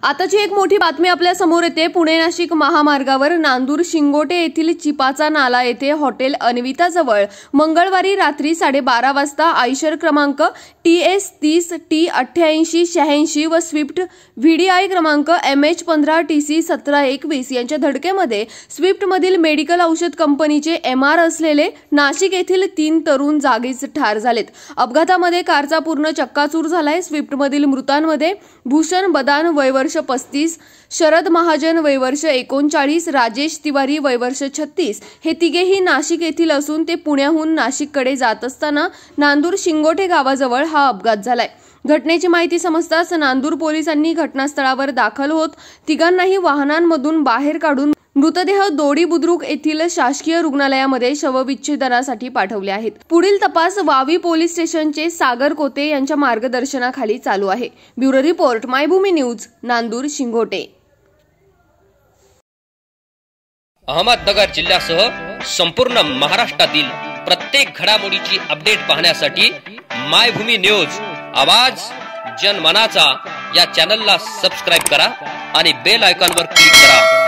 आताची एक मोठी बातमी आपल्या समोर येते। पुणे नाशिक महामार्गावर नांदूर शिंगोटे येथील चिपाचा नाला येथे हॉटेल अन्विता जवळ मंगळवारी रात्री 12:30 वाजता आयशर क्रमांक TS 30 T88 86 व स्विफ्ट VDI क्रमांक MH15 TC 1721 यांच्या धडकेमध्ये स्विफ्ट मधील मेडिकल औषध कंपनीचे MR असलेले नाशिक येथील 3 तरुण जागीच ठार झालेत। अपघातामध्ये कारचा पूर्ण चक्काचूर झालाय। स्विफ्ट मधील मृतांमध्ये भूषण बदान वय वर्ष 35, शरद महाजन वय वर्ष 39, राजेश तिवारी वय वर्ष 36 हे तिघेही नाशिक येथील असून ते पुण्याहून नाशिककडे जात असताना नांदूर शिंगोटे गावाजवळ हा अपघात झालाय। घटनेची माहिती समजताच नांदूर पोलिसांनी घटनास्थळावर दाखल होत तिघांनाही वाहनांमधून बाहेर काढून मृतदेह दोडी बुद्रुक येथील शासकीय रुग्णालयामध्ये शवविच्छेदनासाठी पाठवले आहेत। पुढील तपास वावी पोलीस स्टेशनचे सागर कोते यांच्या मार्गदर्शनाखाली चालू आहे। Bureau report Maybhumi news, Nandur Shingote. Ahmednagar जिल्ह्यासह संपूर्ण महाराष्ट्रातील प्रत्येक घडामोडीची अपडेट पाहण्यासाठी मायभूमी न्यूज आवाज जनमनाचा या चॅनलला सबस्क्राइब करा आणि बेल आयकॉनवर क्लिक करा।